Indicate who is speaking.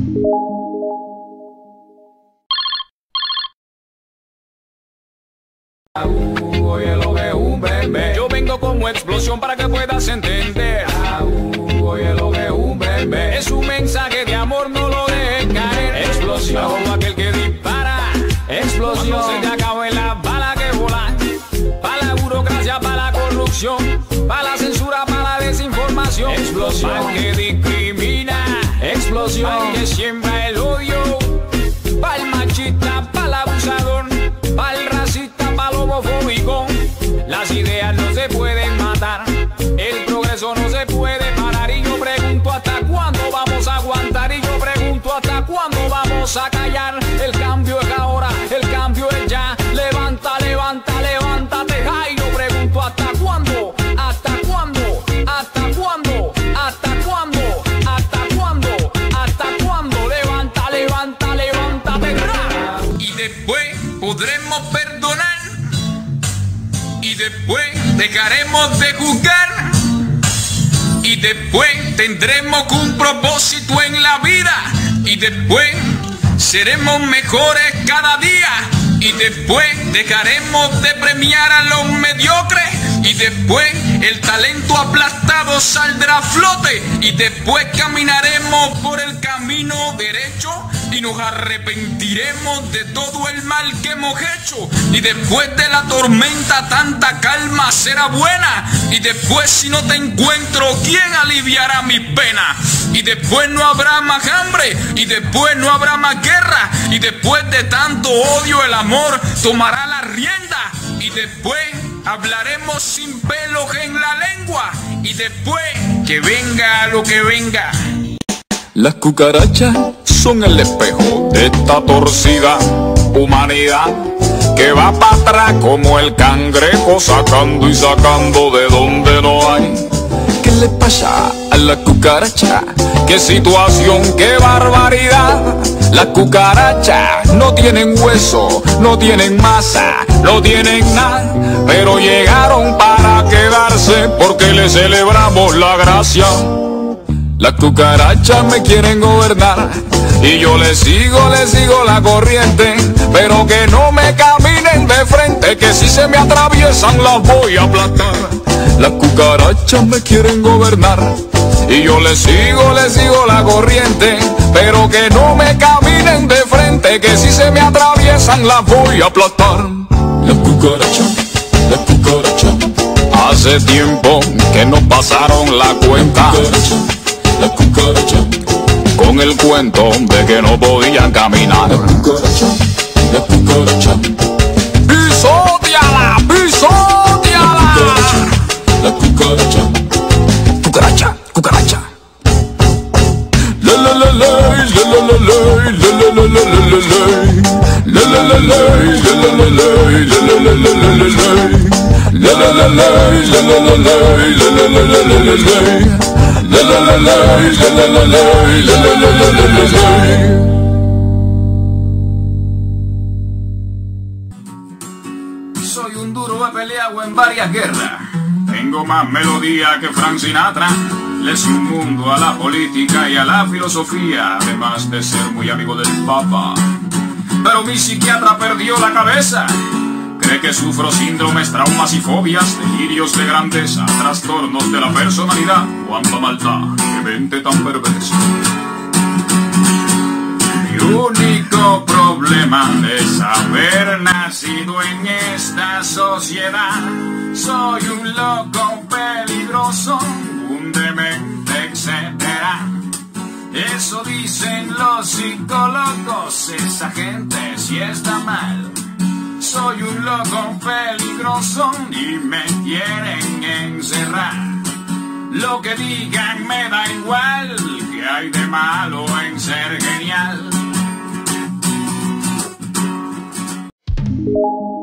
Speaker 1: Oye lo que es un bebé. Yo vengo como explosión para que puedas entender. Oye lo que es un bebé. Es un mensaje de amor, no lo dejes caer. Explosión, como aquel que dispara. Explosión, se te acaben las balas que volan. Para la burocracia, para la corrupción, para la censura, para la desinformación. Explosión, para el que discrimina. Explosión, para el que siembra el odio. Para el machista, para el abusador, para el racista, para el homofóbico. Las ideas no se pueden matar, el progreso no se puede parar. Y yo pregunto hasta cuándo vamos a aguantar. Y yo pregunto hasta cuándo vamos a callar. El cambio es ahora, el cambio es ya. Levanta, levanta, levántate. Ay, yo pregunto hasta cuándo, hasta cuándo, hasta cuándo, hasta cuándo, hasta cuándo, hasta cuándo. Levanta, levanta, levántate. Y después podremos perdonar. Y después dejaremos de juzgar. Y después tendremos un propósito en la vida. Y después seremos mejores cada día. Y después dejaremos de premiar a los mediocres. Y después el talento aplastado saldrá a flote. Y después caminaremos por el camino derecho. Y nos arrepentiremos de todo el mal que hemos hecho. Y después de la tormenta tanta calma será buena. Y después si no te encuentro, ¿quién aliviará mis penas? Y después no habrá más hambre. Y después no habrá más guerra. Y después de tanto odio el amor tomará la rienda. Y después hablaremos sin pelos en la lengua. Y después que venga lo que venga.
Speaker 2: Las cucarachas son el espejo de esta torcida humanidad que va para atrás como el cangrejo, sacando y sacando de donde no hay. ¿Qué le pasa a la cucaracha? ¡Qué situación, qué barbaridad! Las cucarachas no tienen hueso, no tienen masa, no tienen nada, pero llegaron para quedarse porque les celebramos la gracia. Las cucarachas me quieren gobernar y yo les sigo la corriente, pero que no me caminen de frente, que si se me atraviesan las voy a aplastar. Las cucarachas me quieren gobernar y yo les sigo la corriente, pero que no me caminen de frente, que si se me atraviesan las voy a aplastar. Las cucarachas, hace tiempo que nos pasaron la cuenta. La cucaracha, con el cuento de que no podían caminar. La cucaracha, pisóteala, pisóteala. La cucaracha, cucaracha, cucaracha. La la la la, la la la la, la la la la la la, la la la la, la la la la, la la la la la la, la la la la, la la la la, la la la la la la. La la la la, la la la la, la la la la la la.
Speaker 1: Soy un duro, he peleado en varias guerras. Tengo más melodía que Frank Sinatra. Le sé un mundo a la política y a la filosofía, además de ser muy amigo del Papa. Pero mi psiquiatra perdió la cabeza. Cree que sufro síndromes, traumas y fobias, delirios de grandeza, trastornos de la personalidad. Cuánta maldad, qué mente tan perversa. Mi único problema es haber nacido en esta sociedad. Soy un loco peligroso, un demente, etcétera. Eso dicen los psicólogos, esa gente sí está mal. Soy un loco peligroso y me quieren encerrar. Lo que digan me da igual, que hay de malo en ser genial.